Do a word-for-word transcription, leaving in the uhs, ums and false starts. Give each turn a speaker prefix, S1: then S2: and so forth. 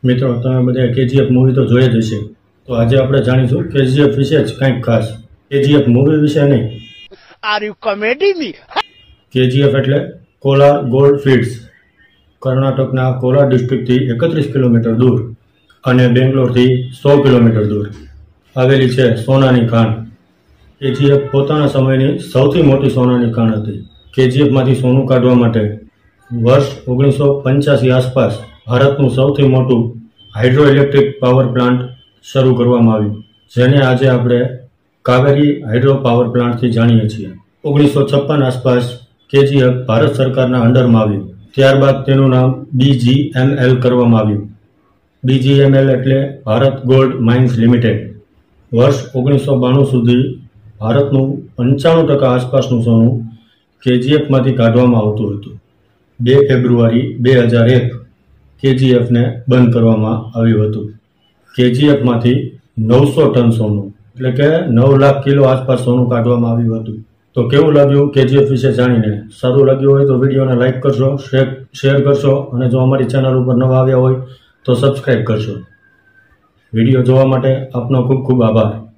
S1: મિત્રો તમે બધા કેજીએફ મૂવી તો જોઈ જ હશે, તો આજે આપણે જાણીશું કેજીએફ વિશે જ કંઈક ખાસ. કેજીએફ મૂવી વિશે નહીં.
S2: Are you comedy me?
S1: KGF એટલે કોલાર ગોલ્ડ ફીલ્ડ્સ. કર્ણાટકના કોલાર ડિસ્ટ્રિક્ટથી એકત્રીસ કિલોમીટર દૂર અને બેંગ્લોરથી સો કિલોમીટર દૂર આવેલી છે સોનાની ખાણ. કેજીએફ પોતાના સમયની સૌથી મોટી સોનાની ખાણ હતી. કેજીએફમાંથી સોનું કાઢવા માટે વર્ષ ઓગણીસો પંચ્યાસી આસપાસ ભારતનું સૌથી મોટું હાઇડ્રો ઇલેક્ટ્રિક પાવર પ્લાન્ટ શરૂ કરવામાં આવ્યું, જેને આજે આપણે કાવેરી હાઇડ્રો પાવર પ્લાન્ટથી જાણીએ છીએ. ઓગણીસો છપ્પન આસપાસ કેજીએફ ભારત સરકારના અંડરમાં આવ્યું. ત્યારબાદ તેનું નામ બીજીએમએલ કરવામાં આવ્યું. બીજીએમએલ એટલે ભારત ગોલ્ડ માઇન્સ લિમિટેડ. વર્ષ ઓગણીસો બાણું સુધી ભારતનું પંચાણું ટકા આસપાસનું સોનું કેજીએફમાંથી કાઢવામાં આવતું હતું. બે ફેબ્રુઆરી બે હજાર એક કેજીએફને બંધ કરવામાં આવ્યું હતું. કેજીએફમાંથી નવસો ટન સોનું એટલે કે નવ લાખ કિલો આસપાસ સોનું કાઢવામાં આવ્યું હતું. તો કેવું લાગ્યું કેજીએફ વિશે જાણીને? સારું લાગ્યું હોય તો વિડીયોને લાઇક કરશો, શેર કરશો અને જો અમારી ચેનલ ઉપર નવા આવ્યા હોય તો સબસ્ક્રાઈબ કરશો. વિડીયો જોવા માટે આપનો ખૂબ ખૂબ આભાર.